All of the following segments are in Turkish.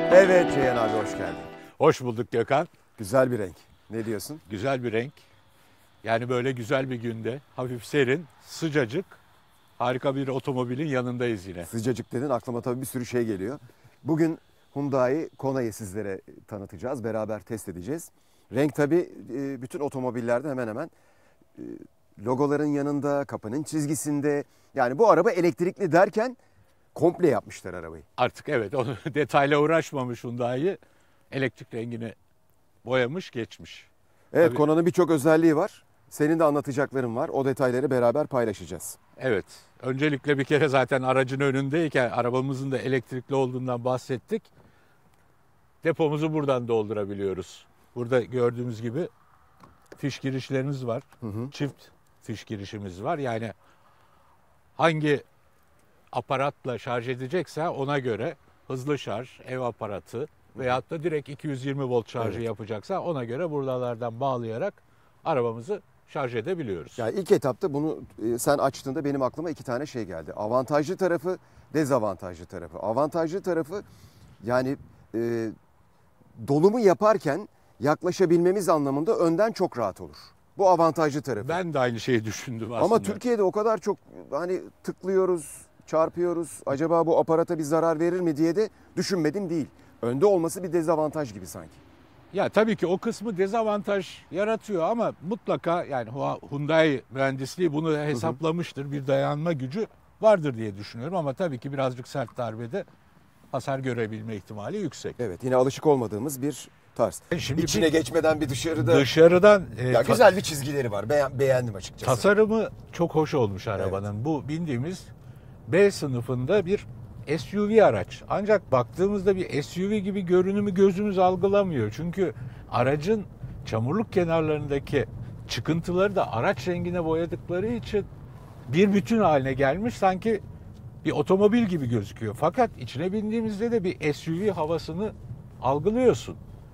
Evet Ceyhan abi, hoş geldin. Hoş bulduk Gökhan. Güzel bir renk. Ne diyorsun? Güzel bir renk. Yani böyle güzel bir günde hafif serin, sıcacık, harika bir otomobilin yanındayız yine. Sıcacık dedin, aklıma tabii bir sürü şey geliyor. Bugün Hyundai Kona'yı sizlere tanıtacağız. Beraber test edeceğiz. Renk tabii bütün otomobillerde hemen hemen logoların yanında, kapının çizgisinde. Yani bu araba elektrikli derken komple yapmışlar arabayı. Artık evet, onu detayla uğraşmamış Hyundai, elektrik rengini boyamış geçmiş. Evet, Tabii, Kona'nın birçok özelliği var. Senin de anlatacakların var. O detayları beraber paylaşacağız. evet. Öncelikle bir kere zaten aracın önündeyken arabamızın da elektrikli olduğundan bahsettik. Depomuzu buradan doldurabiliyoruz. Burada gördüğümüz gibi fiş girişlerimiz var. Çift fiş girişimiz var. Yani hangi aparatla şarj edecekse ona göre hızlı şarj, ev aparatı veyahut da direkt 220 volt şarjı yapacaksa ona göre buralardan bağlayarak arabamızı şarj edebiliyoruz. Yani ilk etapta bunu sen açtığında benim aklıma iki tane şey geldi. Avantajlı tarafı, dezavantajlı tarafı. Avantajlı tarafı yani dolumu yaparken yaklaşabilmemiz anlamında önden çok rahat olur. Bu avantajlı tarafı. Ben de aynı şeyi düşündüm aslında. Ama Türkiye'de o kadar çok hani tıklıyoruz, çarpıyoruz. Acaba bu aparata bir zarar verir mi diye de düşünmedim değil. Önde olması bir dezavantaj gibi sanki. Ya tabii ki o kısmı dezavantaj yaratıyor ama mutlaka yani Hyundai mühendisliği bunu hesaplamıştır. Bir dayanma gücü vardır diye düşünüyorum ama tabii ki birazcık sert darbede hasar görebilme ihtimali yüksek. Evet, yine alışık olmadığımız bir tarz. Şimdi İçine geçmeden bir dışarıda. dışarıdan Ya güzel bir çizgileri var. Beğendim açıkçası. tasarımı çok hoş olmuş arabanın. Evet. Bu bindiğimiz B sınıfında bir SUV araç. Ancak baktığımızda bir SUV gibi görünümü gözümüz algılamıyor. Çünkü aracın çamurluk kenarlarındaki çıkıntıları da araç rengine boyadıkları için bir bütün haline gelmiş, sanki bir otomobil gibi gözüküyor. Fakat içine bindiğimizde de bir SUV havasını algılıyorsun.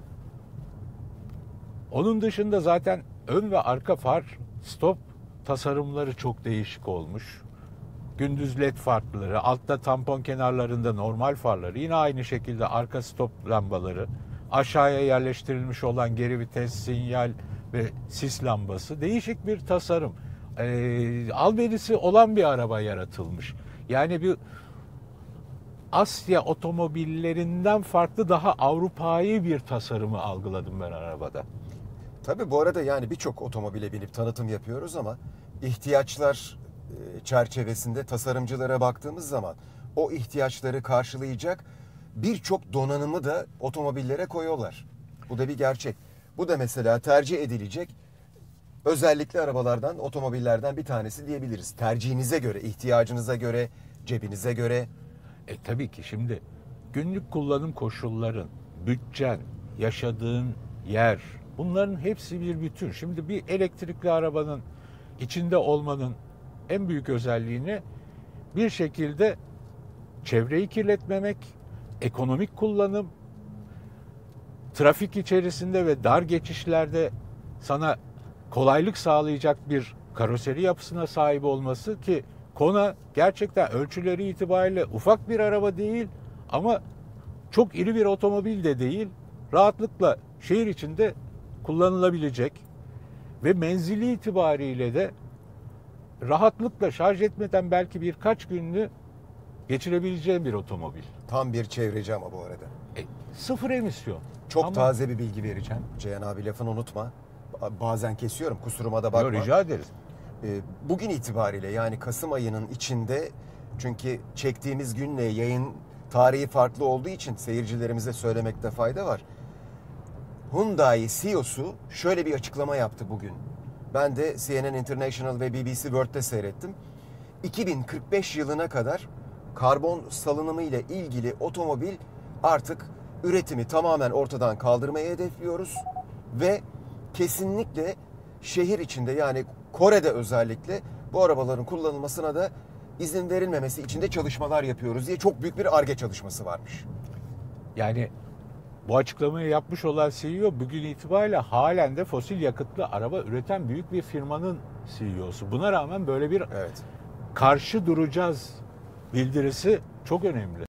Onun dışında zaten ön ve arka far stop tasarımları çok değişik olmuş. Gündüz led farları, altta tampon kenarlarında normal farları, yine aynı şekilde arka stop lambaları, aşağıya yerleştirilmiş olan geri vites, sinyal ve sis lambası, değişik bir tasarım. Alberisi olan bir araba yaratılmış. Yani bir Asya otomobillerinden farklı, daha Avrupa'yı bir tasarımı algıladım ben arabada. Tabii bu arada yani birçok otomobile binip tanıtım yapıyoruz ama ihtiyaçlar çerçevesinde tasarımcılara baktığımız zaman o ihtiyaçları karşılayacak birçok donanımı da otomobillere koyuyorlar. Bu da bir gerçek. Bu da mesela tercih edilecek özellikle arabalardan, otomobillerden bir tanesi diyebiliriz. Tercihinize göre, ihtiyacınıza göre, cebinize göre. Tabii ki şimdi günlük kullanım koşulların, bütçen, yaşadığın yer, bunların hepsi bir bütün. Şimdi bir elektrikli arabanın içinde olmanın en büyük özelliğini bir şekilde çevreyi kirletmemek, ekonomik kullanım, trafik içerisinde ve dar geçişlerde sana kolaylık sağlayacak bir karoseri yapısına sahip olması ki Kona gerçekten ölçüleri itibariyle ufak bir araba değil ama çok iri bir otomobil de değil. Rahatlıkla şehir içinde kullanılabilecek ve menzili itibariyle de rahatlıkla şarj etmeden belki birkaç gününü geçirebileceğin bir otomobil. Tam bir çevreci ama bu arada. Sıfır emisyon. Çok ama taze bir bilgi vereceğim. Ceyhan abi, lafını unutma. Bazen kesiyorum, kusuruma da bakma. rica ederiz. Bugün itibariyle yani Kasım ayının içinde, çünkü çektiğimiz günle yayın tarihi farklı olduğu için seyircilerimize söylemekte fayda var. Hyundai CEO'su şöyle bir açıklama yaptı bugün. Ben de CNN International ve BBC World'de seyrettim. 2045 yılına kadar karbon salınımı ile ilgili otomobil artık üretimi tamamen ortadan kaldırmayı hedefliyoruz ve kesinlikle şehir içinde, yani Kore'de özellikle bu arabaların kullanılmasına da izin verilmemesi için de çalışmalar yapıyoruz diye çok büyük bir Ar-Ge çalışması varmış. Yani bu açıklamayı yapmış olan CEO bugün itibariyle halen de fosil yakıtlı araba üreten büyük bir firmanın CEO'su. Buna rağmen böyle bir karşı duracağız bildirisi çok önemli.